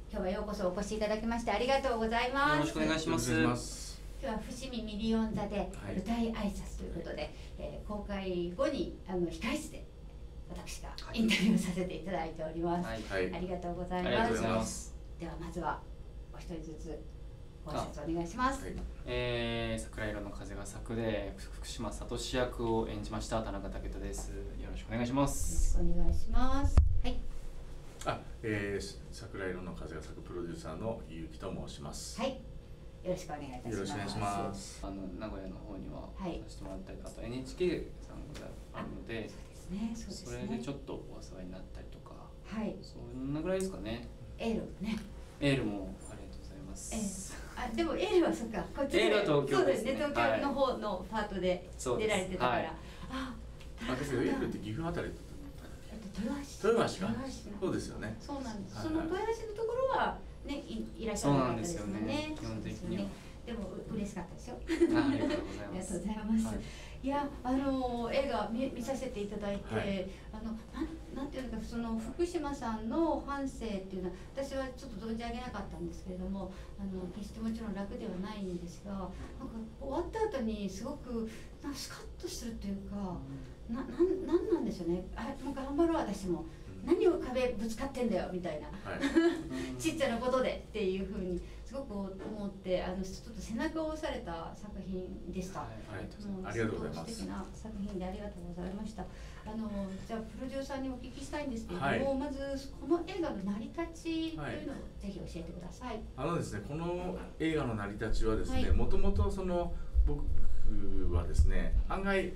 今日はようこそお越しいただきましてありがとうございます。 よろしくお願いします。 今日は伏見ミリオン座で舞台挨拶ということで、公開後に控室で私がインタビューさせていただいております。はい、ありがとうございます。ありがとうございます。ではまずはお一人ずつご挨拶お願いします。 桜色の風が咲くで福島聡役を演じました田中武人です。よろしくお願いします。 よろしくお願いします。はい。 桜色の風が咲くプロデューサーの結城と申します。 はい。よろしくお願いいたします。 よろしくお願いします。 名古屋の方にはさせてもらったり、あと NHK さんがあるので、それでちょっとお世話になったりとか、そんなぐらいですかね。 エールね。 エールもありがとうございます。 でもエールはそっか、こっちで。 エールは東京ですね。 東京の方のパートで出られてたから。 私エールって岐阜あたり。豊橋か。そうですよね。 そうなんです。その豊橋のところはね、いらっしゃる方ですよね。 基本的には。 でも嬉しかったですよ。 ありがとうございます。 ありがとうございます。いや、映画見させていただいて、なんていうのか、その福島さんの半生っていうのは私はちょっと存じ上げなかったんですけれども、決してもちろん楽ではないんですが、なんか終わった後にすごくスカッとするというか、なんなんでしょうね。もう頑張ろう私も。何を壁ぶつかってんだよみたいな、ちっちゃなことでっていうふうにすごく思って、ちょっと背中を押された作品でした。 ありがとうございます。 素敵な作品でありがとうございました。じゃあプロデューサーにお聞きしたいんですけれども、まずこの映画の成り立ちというのをぜひ教えてください。 ですね、この映画の成り立ちはですね、もともとその僕はですね、案外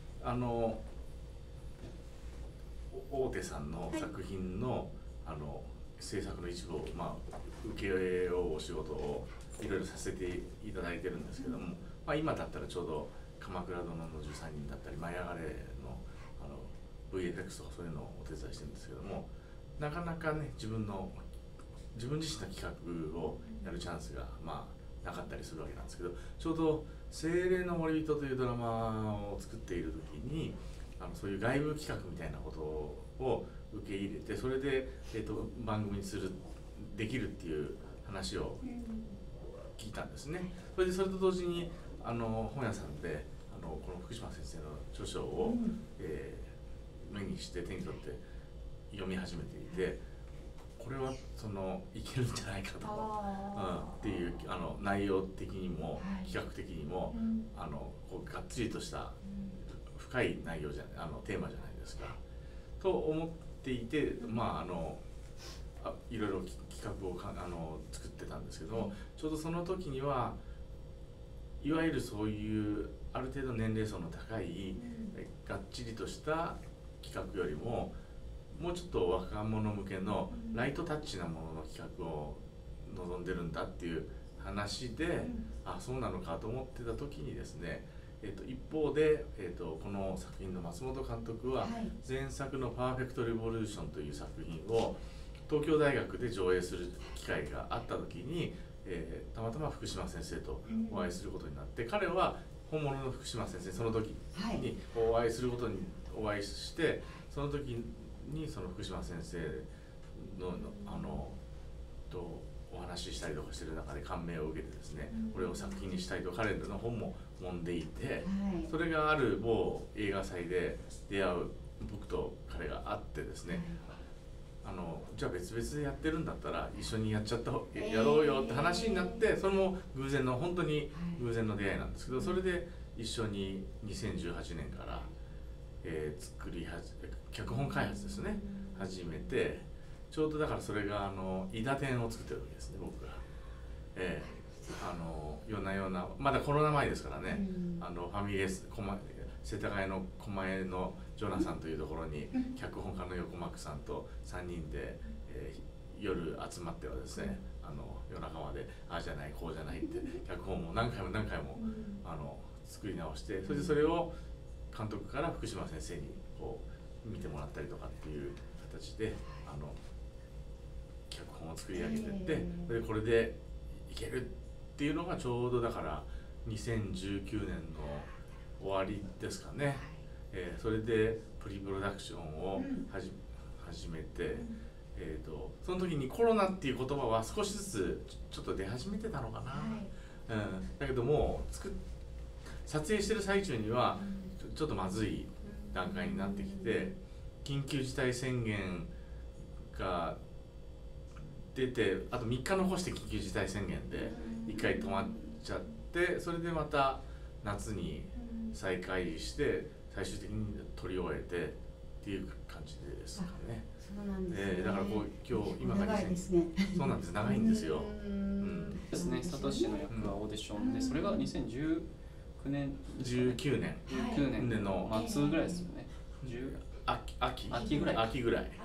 大手さんの作品の、制作の一部を、請け負うお仕事をいろいろさせていただいてるんですけども、今だったらちょうど「鎌倉殿の13人」だったり「舞い上がれの」VFX とかそういうのをお手伝いしてるんですけども、なかなかね自分自身の企画をやるチャンスがなかったりするわけなんですけど、ちょうど「精霊の守人」というドラマを作っている時にそういう外部企画みたいなことを受け入れて、それで、番組にできるっていう話を聞いたんですね。それと同時に本屋さんでこの福島先生の著書を、目にして手に取って読み始めていて、これはいけるんじゃないかと、っていう内容的にも企画的にも、がっつりとした深い内容テーマじゃないですかと思っていて、いろいろ企画を作ってたんですけども、ちょうどその時にはいわゆるそういうある程度年齢層の高い、がっちりとした企画よりももうちょっと若者向けのライトタッチなものの企画を望んでるんだっていう話で、そうなのかと思ってた時にですね、一方で、この作品の松本監督は前作の「パーフェクト・レボリューション」という作品を東京大学で上映する機会があった時に、たまたま福島先生とお会いすることになって、彼は本物の福島先生その時にお会いして、その時にその福島先生のお話ししたりとかしてる中で感銘を受けてですね、これを作品にしたいと彼の本も揉んでいて、それがある某映画祭で出会う僕と彼が会ってですね、じゃあ別々でやってるんだったら一緒にやろうよって話になって、それも本当に偶然の出会いなんですけど、それで一緒に2018年から、脚本開発ですね始めて、ちょうどだからそれが伊田店を作ってるわけですね、僕が。ようなまだコロナ前ですからね、ファミレス世田谷の狛江のジョナサンというところに脚本家の横幕さんと3人で、夜集まってはですね、夜中までああじゃないこうじゃないって脚本も何回も作り直して、それでそれを監督から福島先生に見てもらったりとかっていう形で脚本を作り上げてって、でこれでいけるっていうのがちょうどだから2019年の終わりですかね。それでプリプロダクションを始めて、 その時にコロナっていう言葉は少しずつちょっと出始めてたのかな、だけども撮影してる最中にはちょっとまずい段階になってきて、緊急事態宣言が出てあと3日残して緊急事態宣言で1回止まっちゃって、それでまた夏に再開して最終的に撮り終えてっていう感じですかね。 そうなんですね。 だからこう今日今が長いですね。 そうなんです、長いんですよ。 ですね。サトシの役はオーディションで、それが2019年 19 年の末ぐらいですよね。 秋ぐらい。 秋ぐらい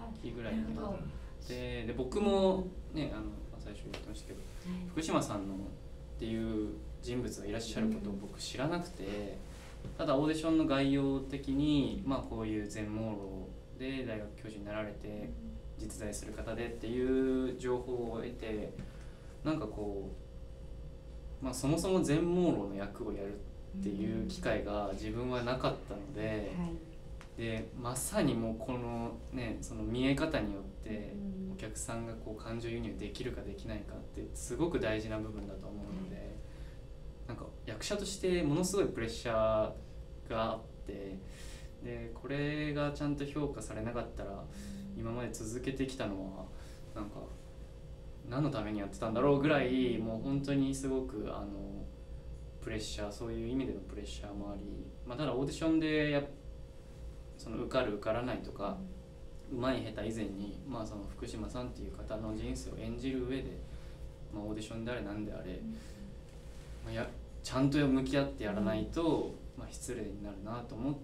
で僕もね最初に言ってましたけど、福島さんのっていう人物がいらっしゃることを僕知らなくて、ただオーディションの概要的にこういう全盲ろで大学教授になられて実在する方でっていう情報を得て、なんかこう、そもそも全盲ろの役をやるっていう機会が自分はなかったので、でまさにもうこのねその見え方によってお客さんがこう感情移入できるかできないかってすごく大事な部分だと思うので、なんか役者としてものすごいプレッシャーがあって、でこれがちゃんと評価されなかったら今まで続けてきたのはなんか何のためにやってたんだろうぐらい、もう本当にすごくプレッシャー、そういう意味でのプレッシャーもあり、ただオーディションでその受かる受からないとか、うまい下手以前に、その福島さんっていう方の人生を演じる上で、オーディションであれ何であれ、ちゃんと向き合ってやらないと、失礼になるなと思って、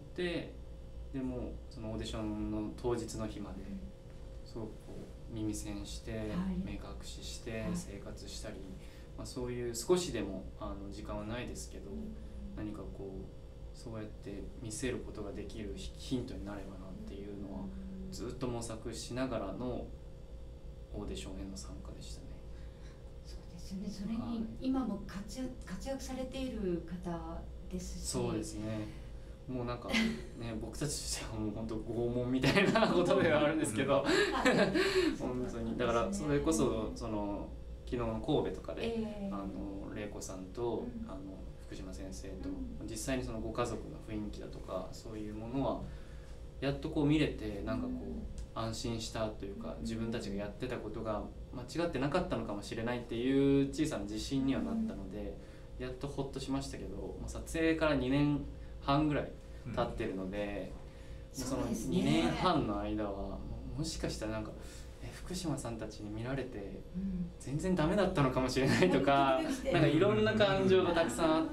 でもそのオーディションの当日の日まですごくこう耳栓して、目隠しして生活したり、そういう少しでも時間はないですけど、何かこうそうやって見せることができるヒントになればなっていうのはずっと模索しながらのオーディションへの参加でしたね。 そうですよね。それに今も活躍されている方ですし。 そうですね。もうなんかね僕たちとしてはもう本当拷問みたいなことではあるんですけど本当にだからそれこそその昨日の神戸とかで、玲子さんと、福島先生と実際にそのご家族の雰囲気だとかそういうものはやっとこう見れて、なんかこう安心したというか、自分たちがやってたことが間違ってなかったのかもしれないっていう小さな自信にはなったので、やっとほっとしましたけど、もう撮影から2年半ぐらい経ってるので、その2年半の間はもしかしたらなんか福島さんたちに見られて全然ダメだったのかもしれないとか、なんかいろんな感情がたくさんあって、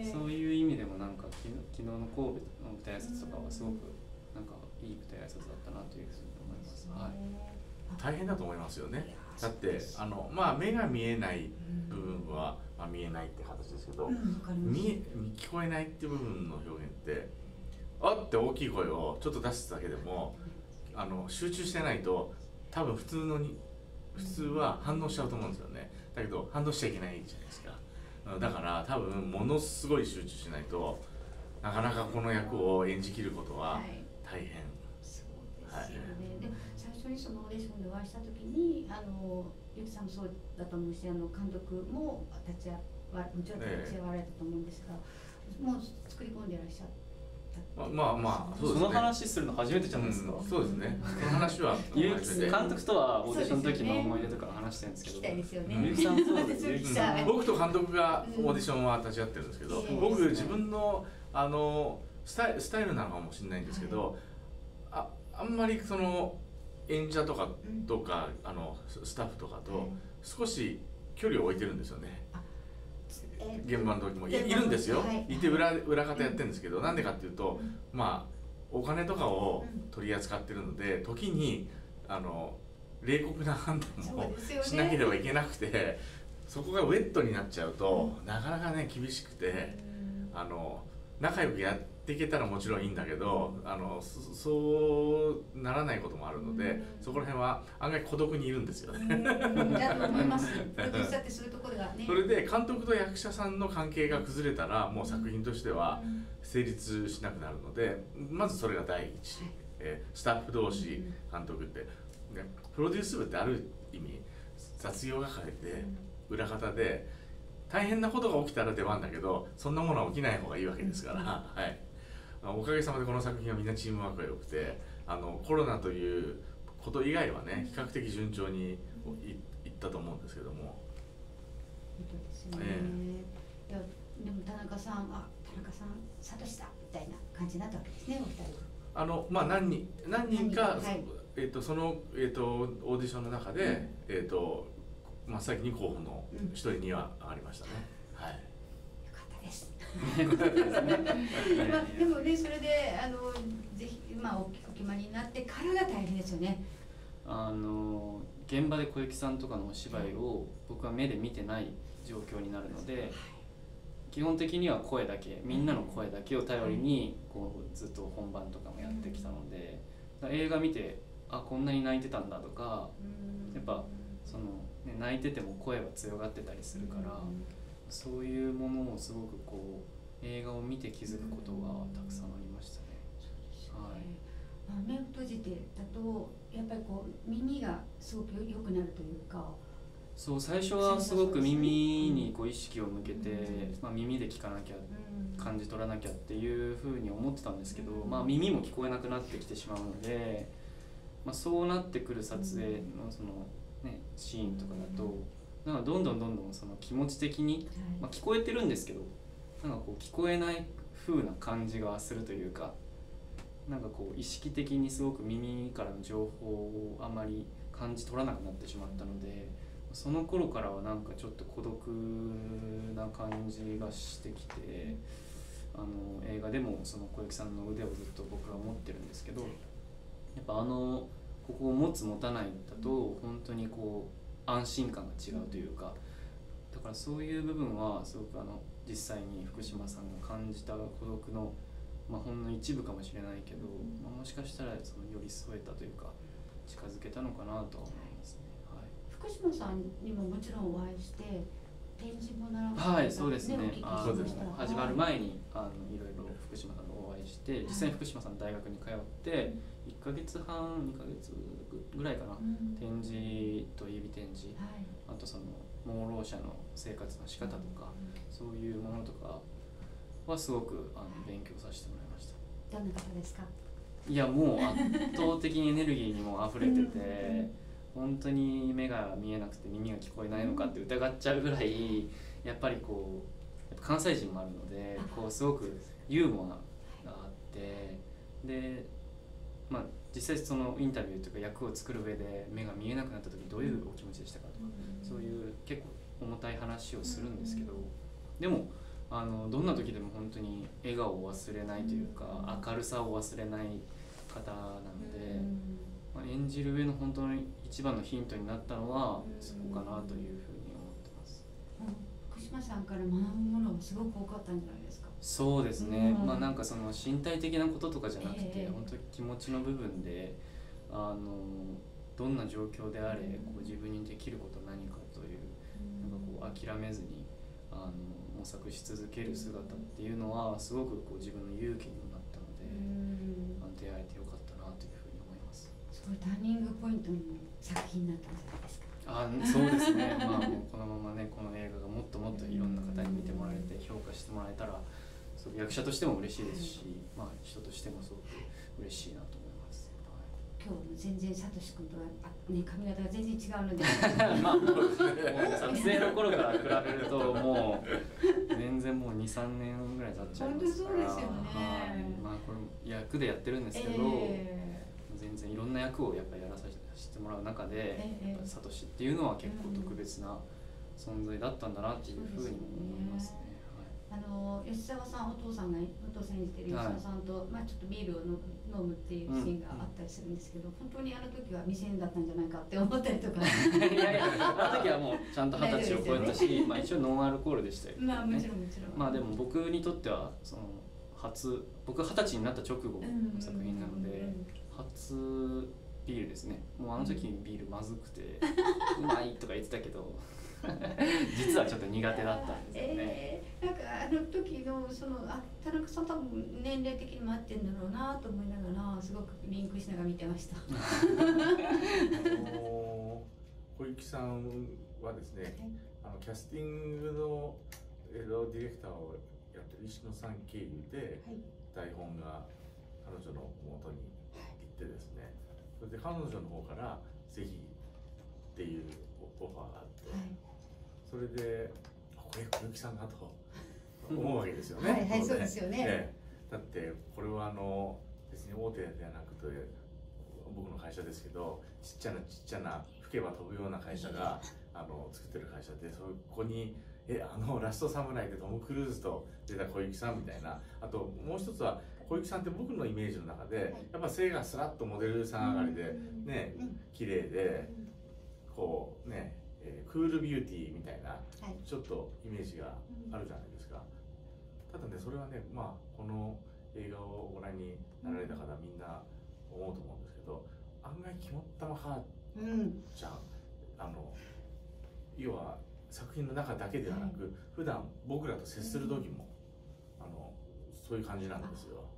そういう意味でもなんか昨日の神戸の舞台挨拶とかはすごくなんかいい舞台挨拶だったなというふうに思います。 大変だと思いますよね。だって目が見えない部分は、見えないって形ですけど、聞こえないっていう部分の表現ってあって大きい声をちょっと出すだけでも集中してないと多分普通は反応しちゃうと思うんですよね。だけど反応しちゃいけないじゃないですか。だから多分ものすごい集中しないとなかなかこの役を演じきることは大変。 そうですよね。で最初にそのオーディションでお会いした時にゆきさんもそうだと思うし、監督ももちろん立ち会われたと思うんですが、もう作り込んでいらっしゃった。 その話するの初めてじゃないですか。 そうですね。その話は監督とはオーディションの時の思い出とか話してるんですけど、 聞きたいですよね。 ゆきさんそうですね。 僕と監督がオーディションは立ち会ってるんですけど、僕自分のスタイルなのかもしれないんですけど、あんまりその演者とかスタッフとかと少し距離を置いてるんですよね。現場の時もいるんですよ。いて裏方やってるんですけど、なんでかっていうとお金とかを取り扱ってるので、時に冷酷な判断もしなければいけなくて、そこがウェットになっちゃうとなかなかね厳しくて、仲良くやっていけたらもちろんいいんだけど、そうならないこともあるので、そこら辺は案外孤独にいるんですよね。 だと思います。プロデューサーってそういうところがね。それで監督と役者さんの関係が崩れたらもう作品としては成立しなくなるので、まずそれが第一。スタッフ同士監督ってね、プロデュース部ってある意味雑用係で裏方で大変なことが起きたら出番だけど、そんなものは起きない方がいいわけですから、はい、おかげさまでこの作品はみんなチームワークが良くて、コロナということ以外はね比較的順調にいったと思うんですけども。 本当ですよね。いやでも田中さんサトシだみたいな感じになったわけですね、お二人。 まあ何人か、 はい、 その、オーディションの中で、真っ先に候補の一人には上がりましたね。はい。 よかったです。でもね、それでぜひお決まりになってからが大変ですよね。 現場で小雪さんとかのお芝居を僕は目で見てない状況になるので、基本的には声だけ、みんなの声だけを頼りにこうずっと本番とかもやってきたので、映画見てこんなに泣いてたんだとか、やっぱその、ね、泣いてても声は強がってたりするから、そういうものをすごくこう映画を見て気づくことがたくさんありましたね。 目を閉じてだとやっぱりこう耳がすごく良くなるというか。 そう最初はすごく耳にこう意識を向けて、耳で聞かなきゃ、感じ取らなきゃっていうふうに思ってたんですけど、耳も聞こえなくなってきてしまうので、そうなってくる撮影のその、ね、シーンとかだとなんかどんどんその気持ち的に、聞こえてるんですけどなんかこう聞こえない風な感じがするというか、なんかこう意識的にすごく耳からの情報をあまり感じ取らなくなってしまったので、その頃からはなんかちょっと孤独な感じがしてきて、映画でもその小雪さんの腕をずっと僕は持ってるんですけど、やっぱここを持つ持たないだと本当にこう安心感が違うというか、だからそういう部分はすごく実際に福島さんが感じた孤独の、ほんの一部かもしれないけど、もしかしたらその寄り添えたというか近づけたのかなとは思いますね。 福島さんにももちろんお会いして展示も習ってはい、そうですね。始まる前にいろいろ福島さんとお会いして、実際に福島さんの大学に通って1ヶ月半2ヶ月ぐらいかな、展示と指展示、あとその盲ろう者の生活の仕方とか、そういうものとかはすごく勉強させてもらいました。 どんな方ですか？ いやもう圧倒的にエネルギーにも溢れてて本当に目が見えなくて耳が聞こえないのかって疑っちゃうぐらい、やっぱりこう関西人もあるので、こうすごくユーモアがあって、で実際そのインタビューというか役を作る上で目が見えなくなった時どういうお気持ちでしたかとか、そういう結構重たい話をするんですけど、でもどんな時でも本当に笑顔を忘れないというか明るさを忘れない方なので、演じる上の本当に一番のヒントになったのはそこかなというふうに思ってます。 福島さんから学ぶものがすごく多かったんじゃないですか？ そうですね、なんかその身体的なこととかじゃなくて、本当に気持ちの部分でどんな状況であれこう自分にできることは何かという、なんかこう諦めずに模索し続ける姿っていうのはすごくこう自分の勇気にもなったので、出会えてよかったなというふうに思います。 すごいターニングポイントの作品になったんじゃないですか？ そうですね。もうこのままねこの映画がもっともっといろんな方に見てもらえて評価してもらえたら、役者としても嬉しいですし、人としてもすごく嬉しいなと思います。 今日も全然サトシ君とは髪型が全然違うのでもう撮影の頃から比べるともう全然もう 2,3 年ぐらい経っちゃいますから。 本当そうですよね。 これ役でやってるんですけど、全然いろんな役をやっぱりやらさせてもらう中で、サトシっていうのは結構特別な存在だったんだなっていうふうにも思いますね。 吉沢さん、お父さん演じてる吉沢さんと、ちょっとビールを飲むっていうシーンがあったりするんですけど、本当にあの時は未成年だったんじゃないかって思ったりとかいやあの時はもうちゃんと20歳を超えたし、一応ノンアルコールでしたよね。 もちろんもちろん。 でも僕にとってはその僕20歳になった直後の作品なので、初ビールですね。もうあの時にビールまずくてうまいとか言ってたけど実はちょっと苦手だったんですよね。 なんかあの時その田中さん多分年齢的にも合ってるんだろうなと思いながらすごくリンクしながら見てました。 小雪さんはですね、はい、キャスティングの、ディレクターをやってる石野さん経由で、はい、台本が彼女の元に行ってですね、それで彼女の方からぜひっていうオファーがあって、はい、それでこれ小雪さんだと思うわけですよね。 はいはい、そうですよね。 だってこれは別に大手ではなくて僕の会社ですけど、ちっちゃな吹けば飛ぶような会社が作ってる会社で、そこにラストサムライでトム・クルーズと出た小雪さんみたいな。あともう一つは小雪さんって僕のイメージの中でやっぱ背がスラッとモデルさん上がりでね、綺麗でこうね、クールビューティーみたいなちょっとイメージがあるじゃないですか。ただね、それはね、まあこの映画をご覧になられた方みんな思うと思うんですけど、案外肝っ玉母ちゃん、要は作品の中だけではなく、普段僕らと接する時も、そういう感じなんですよ。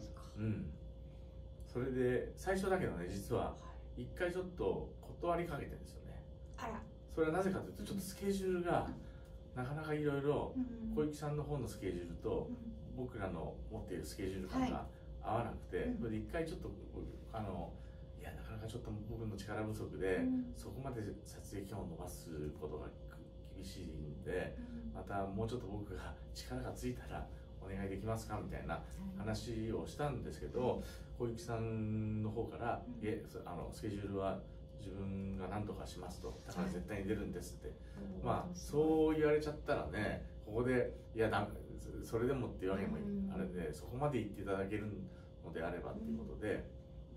それで最初だけどね、実は一回ちょっと断りかけてるんですよね。それはなぜかというと、ちょっとスケジュールがなかなかいろいろ小雪さんの方のスケジュールと僕らの持っているスケジュール感が合わなくて、それで一回ちょっといやなかなかちょっと僕の力不足で、そこまで撮影期間を伸ばすことが厳しいんで、またもうちょっと僕が力がついたらお願いできますかみたいな話をしたんですけど、小雪さんの方から「スケジュールは自分が何とかします」と「だから絶対に出るんです」って、まあそう言われちゃったらね、ここで「いやそれでも」っていうわけもあれで、そこまで言っていただけるのであればっていうことで、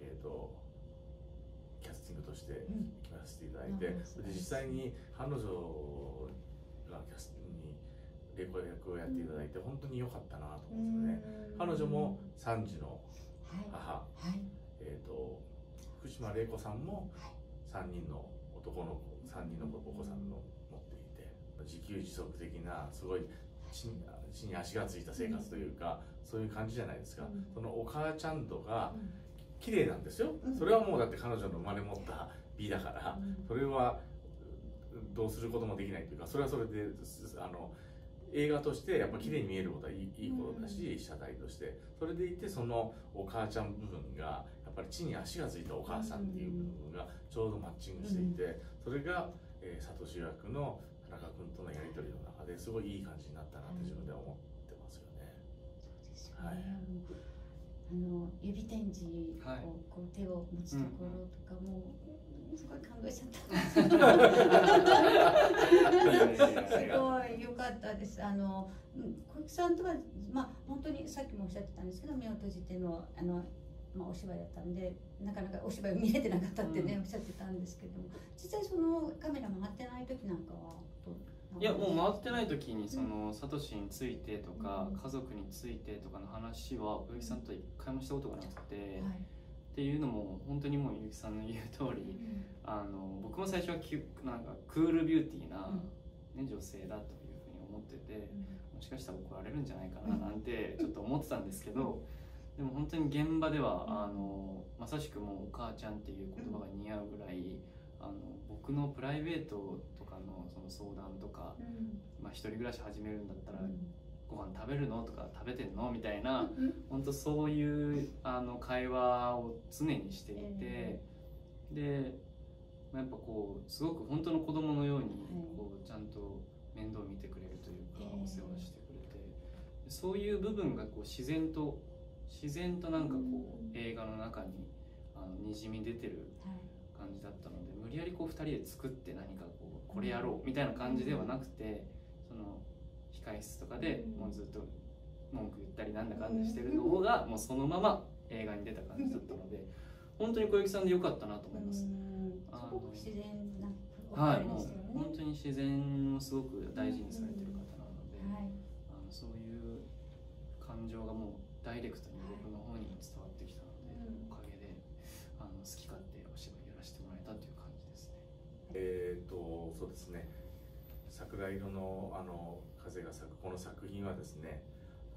キャスティングとして決めさせていただいて、それで実際に彼女がキャスに玲子役をやっていただいて本当に良かったなと思うんですよね。彼女も3児の母、福島玲子さんも3人の男の子、3人のお子さんの持っていて、自給自足的なすごい地に足がついた生活というか、そういう感じじゃないですか。そのお母ちゃん度が綺麗なんですよ。それはもうだって彼女の生まれ持った美だから、それはどうすることもできないというか、それはそれで映画としてやっぱ綺麗に見えることはいいことだし、被写体としてそれでいて、そのお母ちゃん部分がやっぱり地に足がついたお母さんっていう部分がちょうどマッチングしていて、それがサトシ役の田中君とのやり取りの中ですごいいい感じになったなって自分では思ってますよね。 そうですよね。指展示をこう手を持つところとかもすごい感動しちゃった。すごい良かったです。小雪さんとか本当にさっきもおっしゃってたんですけど、目を閉じてのお芝居だったんで、なかなかお芝居を見れてなかったってね、おっしゃってたんですけども、実際そのカメラ回ってない時なんかはどう？ いや、もう回ってない時にサトシについてとか、家族についてとかの話は小雪さんと一回もしたことがなくて、っていうのも本当にもうゆきさんの言う通り、僕も最初はなんかクールビューティーな、ね、女性だというふうに思ってて、もしかしたら怒られるんじゃないかななんてちょっと思ってたんですけど、でも本当に現場ではまさしくもうお母ちゃんっていう言葉が似合うぐらい、僕のプライベートとかのその相談とか、一人暮らし始めるんだったら、ご飯食べるのとか食べてんのみたいな、本当そういう会話を常にしていて、でやっぱこうすごく本当の子供のようにこうちゃんと面倒を見てくれるというか、お世話してくれて、そういう部分がこう自然となんかこう映画の中ににじみ出てる感じだったので、無理やりこう2人で作って何かこれやろうみたいな感じではなくて、その控室とかでもうずっと文句言ったりなんだかんだしてるのがもうそのまま映画に出た感じだったので、本当に小雪さんで良かったなと思います。すごく自然なはい、もう本当に自然をすごく大事にされてる方なので、そういう感情がもうダイレクトに僕の方に伝わってきたので、おかげで好き勝手お芝居やらせてもらえたという感じですね。 そうですね。桜色の風が咲くこの作品はですね、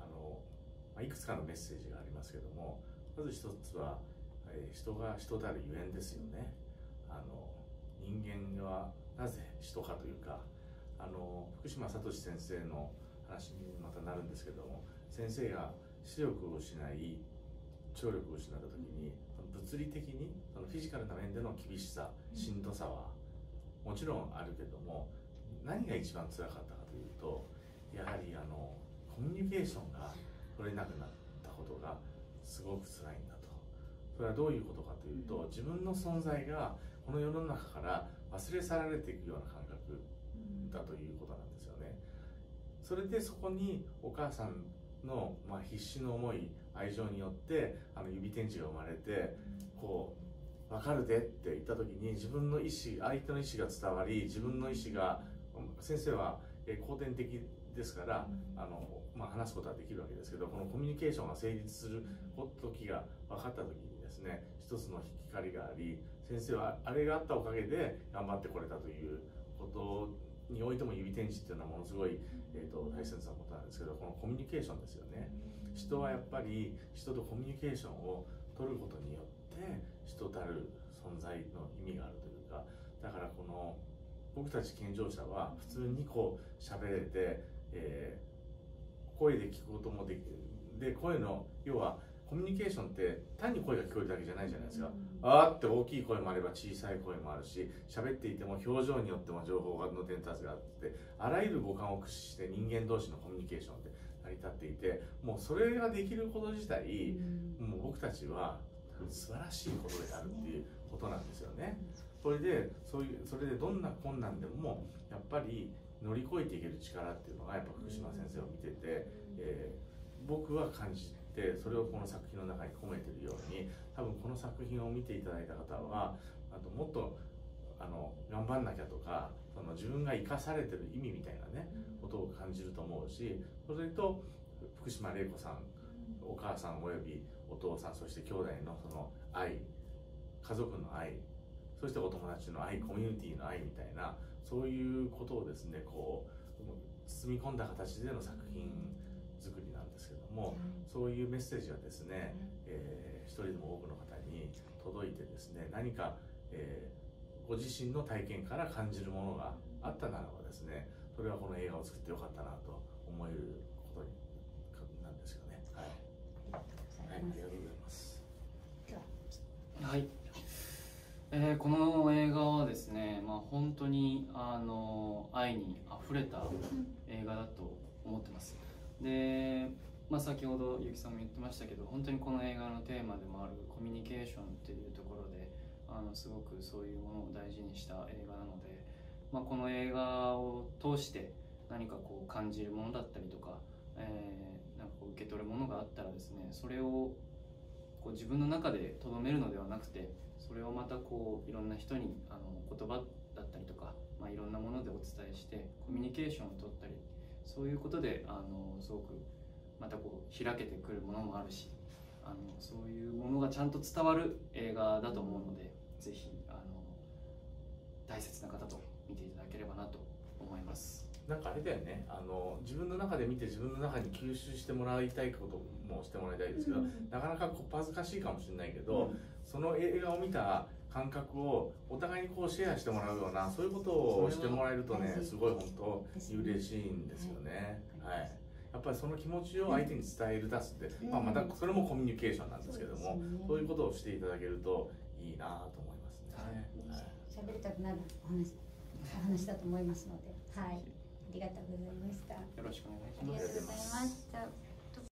いくつかのメッセージがありますけども、まず一つは、人が人たるゆえんですよね。人間はなぜ人かというか、福島聡先生の話にまたなるんですけども、先生が視力を失い聴力を失った時に、物理的にそのフィジカルな面での厳しさ、しんどさはもちろんあるけども、何が一番辛かったかというと、やはりコミュニケーションが取れなくなったことがすごく辛いんだと。それはどういうことかというと、自分の存在がこの世の中から忘れ去られていくような感覚だということなんですよね。それでそこにお母さんの、必死の思い、愛情によって指展示が生まれて、こう分かるでって言った時に、自分の意思、相手の意思が伝わり、自分の意思が、先生は後天的ですから、話すことはできるわけですけど、このコミュニケーションが成立する時が分かった時にですね、一つの光があり、先生はあれがあったおかげで頑張ってこれたということにおいても、指展示っていうのはものすごい、大切なことなんですけど、このコミュニケーションですよね。人はやっぱり人とコミュニケーションを取ることによって人たる存在の意味があるというか、だからこの僕たち健常者は普通にこう喋れて、声で聞くこともできる。で、声の要はコミュニケーションって単に声が聞こえるだけじゃないじゃないですか。あーって大きい声もあれば小さい声もあるし、喋っていても表情によっても情報の伝達があって、あらゆる五感を駆使して人間同士のコミュニケーションって成り立っていて、もうそれができること自体、もう僕たちは素晴らしいことであるっていうことなんですよね。それでどんな困難でもやっぱり乗り越えていける力っていうのがやっぱ福島先生を見てて、僕は感じて、それをこの作品の中に込めているように、多分この作品を見ていただいた方はもっと頑張んなきゃとか、自分が生かされてる意味みたいなねことを感じると思うし、それと福島玲子さん、お母さんおよびお父さん、そして兄弟のその愛、家族の愛、そしてお友達の愛、コミュニティの愛みたいな、そういうことをですね、こう包み込んだ形での作品作りなんですけども、そういうメッセージがですね、一人でも多くの方に届いてですね、何か、ご自身の体験から感じるものがあったならばですね、それはこの映画を作ってよかったなと思えることなんですよね。はい、ありがとうございます。 はい、この映画はですね、本当に愛にあふれた映画だと思ってます。で、先ほどゆきさんも言ってましたけど、本当にこの映画のテーマでもあるコミュニケーションっていうところですごくそういうものを大事にした映画なので、この映画を通して何かこう感じるものだったりとか、なんかこう受け取るものがあったらですね、それをこう自分の中で留めるのではなくて、それをまたこういろんな人に言葉だったりとか、いろんなものでお伝えしてコミュニケーションを取ったり、そういうことですごくまたこう開けてくるものもあるし、そういうものがちゃんと伝わる映画だと思うので、ぜひ大切な方と見ていただければなと思います。 なんかあれだよね、自分の中で見て自分の中に吸収してもらいたいこともしてもらいたいですけど、なかなかこっぱずかしいかもしれないけど、その映画を見た感覚をお互いにこうシェアしてもらうような、そういうことをしてもらえるとね、すごい本当に嬉しいんですよね。はい、やっぱりその気持ちを相手に伝える出すって、またそれもコミュニケーションなんですけども、そういうことをしていただけるといいなと思いますね。 喋りたくなるお話だと思いますので、はい、ありがとうございました。よろしくお願いします。 ありがとうございました。